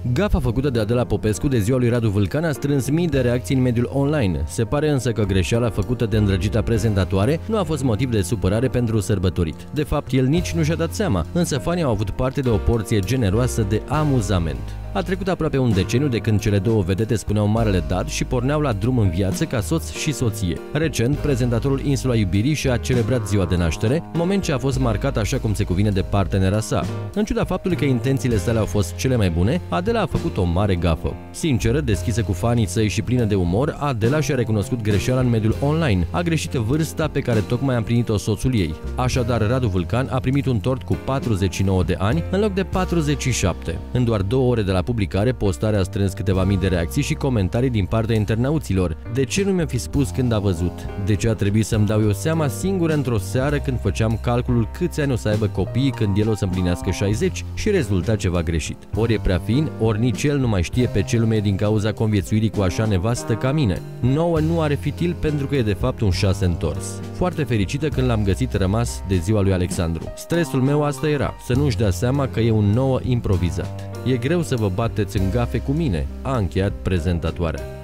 Gafa făcută de Adela Popescu de ziua lui Radu Vâlcan a strâns mii de reacții în mediul online. Se pare însă că greșeala făcută de îndrăgita prezentatoare nu a fost motiv de supărare pentru sărbătorit. De fapt, el nici nu și-a dat seama, însă fanii au avut parte de o porție generoasă de amuzament. A trecut aproape un deceniu de când cele două vedete spuneau marele dat și porneau la drum în viață ca soț și soție. Recent, prezentatorul Insula Iubirii și-a celebrat ziua de naștere, moment ce a fost marcat așa cum se cuvine de partenera sa. În ciuda faptului că intențiile sale au fost cele mai bune, Adela a făcut o mare gafă. Sinceră, deschisă cu fanii săi și plină de umor, Adela și-a recunoscut greșeala în mediul online. A greșit vârsta pe care tocmai a împlinit-o soțul ei. Așadar, Radu Vâlcan a primit un tort cu 49 de ani în loc de 47. În doar 2 ore de la publicare, postarea a strâns câteva mii de reacții și comentarii din partea internauților. De ce nu mi-a fi spus când a văzut? De ce a trebuit să-mi dau eu seama singură într-o seară când făceam calculul câți ani o să aibă copiii când el o să împlinească 60 și rezulta ceva greșit? Ori e prea fin, ori nici el nu mai știe pe ce lume e din cauza conviețuirii cu așa nevastă ca mine. Nouă nu are fitil pentru că e de fapt un 6 întors. Foarte fericită când l-am găsit rămas de ziua lui Alexandru. Stresul meu asta era, să nu-și dea seama că e un nouă improvizat. E greu să vă bateți în gafe cu mine, a încheiat prezentatoarea.